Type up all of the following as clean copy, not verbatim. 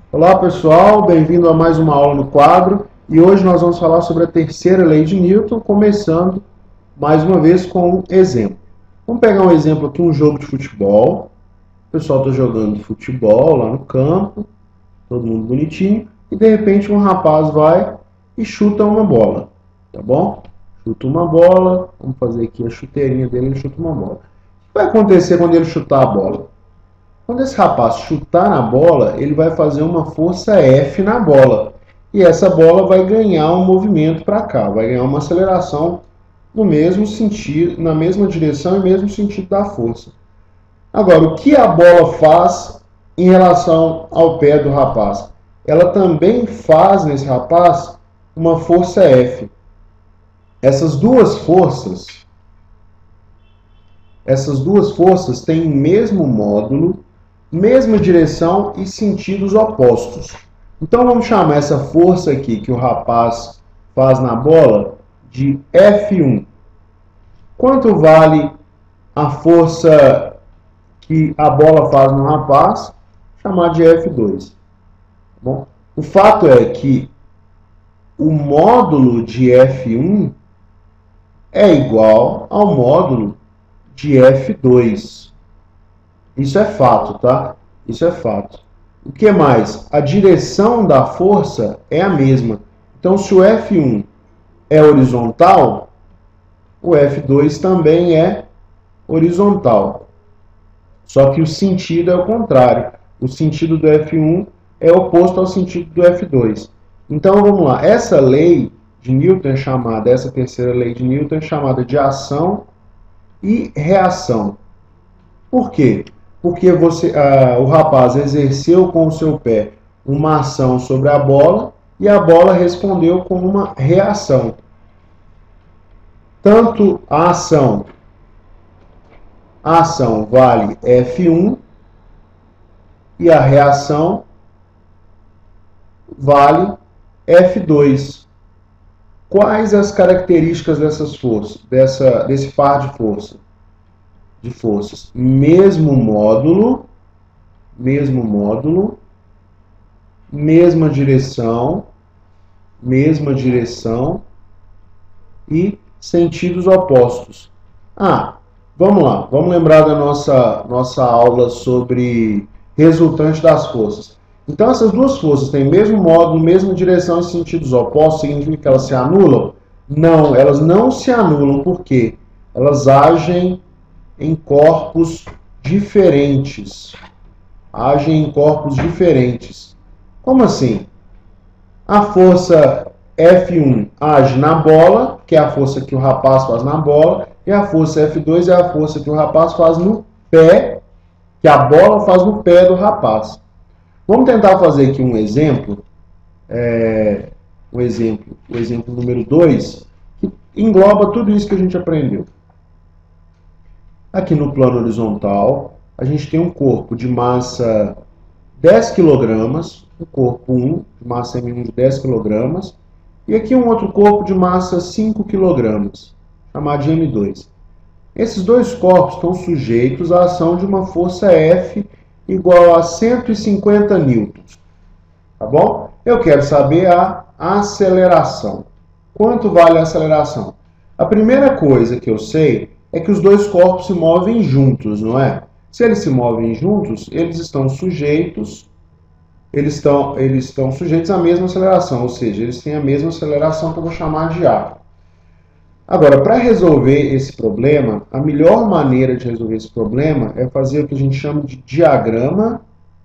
Olá pessoal, bem-vindo a mais uma aula no quadro e hoje nós vamos falar sobre a terceira lei de Newton, começando mais uma vez com um exemplo. Vamos pegar um exemplo aqui, um jogo de futebol. O pessoal está jogando futebol lá no campo, todo mundo bonitinho, e de repente um rapaz vai e chuta uma bola, tá bom? Chuta uma bola, vamos fazer aqui a chuteirinha dele, ele chuta uma bola. O que vai acontecer quando ele chutar a bola? Quando esse rapaz chutar na bola, ele vai fazer uma força F na bola. E essa bola vai ganhar um movimento para cá, vai ganhar uma aceleração no mesmo sentido, na mesma direção e mesmo sentido da força. Agora, o que a bola faz em relação ao pé do rapaz? Ela também faz nesse rapaz uma força F. Essas duas forças têm o mesmo módulo, mesma direção e sentidos opostos. Então vamos chamar essa força aqui que o rapaz faz na bola de F1. Quanto vale a força que a bola faz no rapaz? Chamar de F2. Tá bom? O fato é que o módulo de F1 é igual ao módulo de F2. Isso é fato, tá? Isso é fato. O que mais? A direção da força é a mesma. Então, se o F1 é horizontal, o F2 também é horizontal. Só que o sentido é o contrário. O sentido do F1 é oposto ao sentido do F2. Então, vamos lá. Essa lei de Newton é chamada, essa terceira lei de Newton é chamada de ação e reação. Por quê? Porque o rapaz exerceu com o seu pé uma ação sobre a bola e a bola respondeu com uma reação. Tanto a ação vale F1 e a reação vale F2. Quais as características dessas forças, desse par de forças? Mesma direção e sentidos opostos. Vamos lá, vamos lembrar da nossa aula sobre resultante das forças. Então essas duas forças têm mesmo módulo, mesma direção e sentidos opostos, significa que elas se anulam? Não, elas não se anulam, por quê? Elas agem em corpos diferentes. Como assim? A força F1 age na bola, que é a força que o rapaz faz na bola, e a força F2 é a força que o rapaz faz no pé, que a bola faz no pé do rapaz. Vamos tentar fazer aqui um exemplo. O exemplo número 2, que engloba tudo isso que a gente aprendeu. Aqui no plano horizontal, a gente tem um corpo de massa 10 kg, o corpo 1, de massa M1 de 10 kg, e aqui um outro corpo de massa 5 kg, chamado de M2. Esses dois corpos estão sujeitos à ação de uma força F igual a 150 newtons. Tá bom? Eu quero saber a aceleração. Quanto vale a aceleração? A primeira coisa que eu sei é que os dois corpos se movem juntos, não é? Se eles se movem juntos, eles estão sujeitos à mesma aceleração, ou seja, eles têm a mesma aceleração que eu vou chamar de A. Agora, para resolver esse problema, a melhor maneira de resolver esse problema é fazer o que a gente chama de diagrama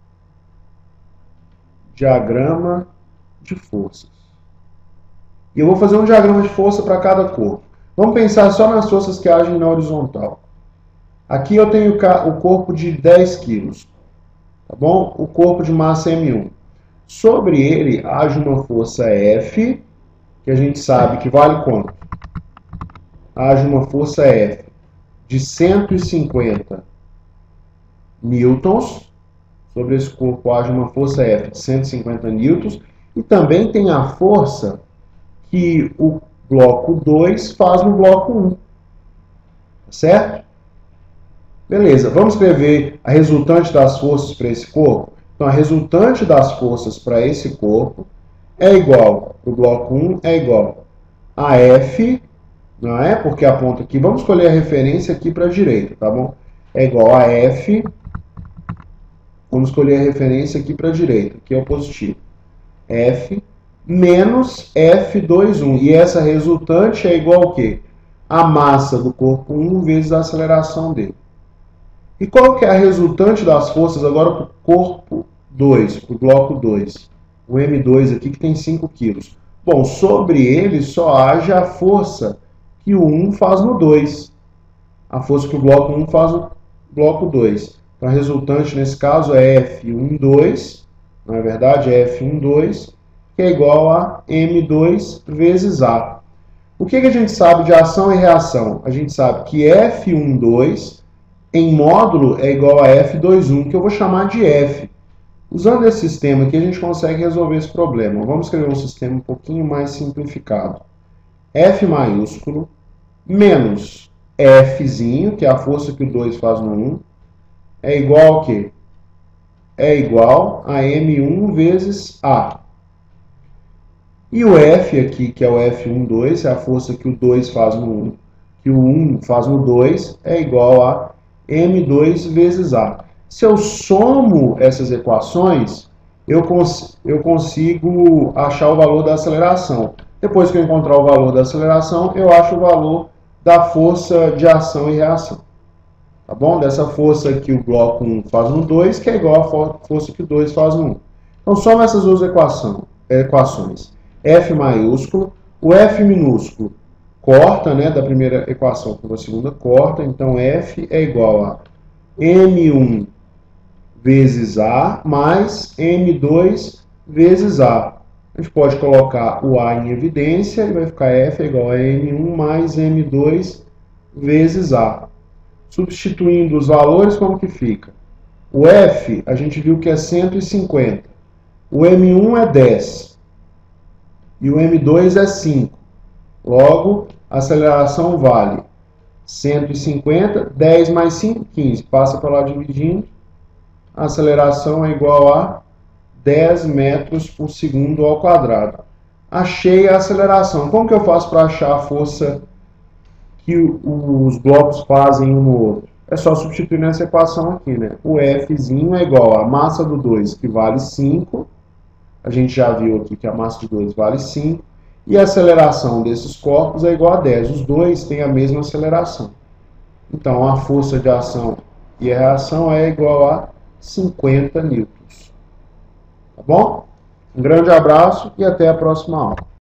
de forças. E eu vou fazer um diagrama de força para cada corpo. Vamos pensar só nas forças que agem na horizontal. Aqui eu tenho o corpo de 10 kg, tá bom? O corpo de massa M1. Sobre ele age uma força F, que a gente sabe que vale quanto? Age uma força F de 150 newtons. Sobre esse corpo age uma força F de 150 newtons. E também tem a força que o bloco 2 faz no bloco 1. Certo? Beleza, vamos escrever a resultante das forças para esse corpo? Então, a resultante das forças para esse corpo é igual, para o bloco 1, é igual a F, não é? Porque aponta aqui, vamos escolher a referência aqui para a direita, tá bom? É igual a F, vamos escolher a referência aqui para a direita, que é o positivo. F menos F21. E essa resultante é igual ao quê? A massa do corpo 1 vezes a aceleração dele. E qual que é a resultante das forças agora para o corpo 2, para o bloco 2? O M2 aqui que tem 5 kg. Bom, sobre ele só age a força que o 1 faz no 2. A força que o bloco 1 faz no bloco 2. Então a resultante nesse caso é F12, não é verdade? É F12, que é igual a M2 vezes A. O que a gente sabe de ação e reação? A gente sabe que F12 em módulo é igual a F21, que eu vou chamar de F. Usando esse sistema aqui, a gente consegue resolver esse problema. Vamos escrever um sistema um pouquinho mais simplificado. F maiúsculo menos Fzinho, que é a força que o 2 faz no 1, é igual ao quê? É igual a M1 vezes A. E o F aqui, que é o F12, é a força que o 2 faz no 1, que o 1 faz no 2, é igual a M2 vezes A. Se eu somo essas equações, eu consigo achar o valor da aceleração. Depois que eu encontrar o valor da aceleração, eu acho o valor da força de ação e reação. Tá bom? Dessa força que o bloco 1 faz no 2, que é igual à força que o 2 faz no 1. Então, soma essas duas equações. F maiúsculo, o F minúsculo corta, né, da primeira equação para a segunda corta, então F é igual a M1 vezes A mais M2 vezes A. A gente pode colocar o A em evidência e vai ficar F é igual a M1 mais M2 vezes A. Substituindo os valores, como que fica? O F, a gente viu que é 150. O M1 é 10. E o M2 é 5. Logo, a aceleração vale 150, 10 mais 5, 15. Passa para lá dividindo. A aceleração é igual a 10 metros por segundo ao quadrado. Achei a aceleração. Como que eu faço para achar a força que os blocos fazem um no outro? É só substituir nessa equação aqui, né? O Fzinho é igual a massa do 2, que vale 5. A gente já viu aqui que a massa de 2 vale 5. E a aceleração desses corpos é igual a 10. Os dois têm a mesma aceleração. Então, a força de ação e a reação é igual a 50 newtons. Tá bom? Um grande abraço e até a próxima aula.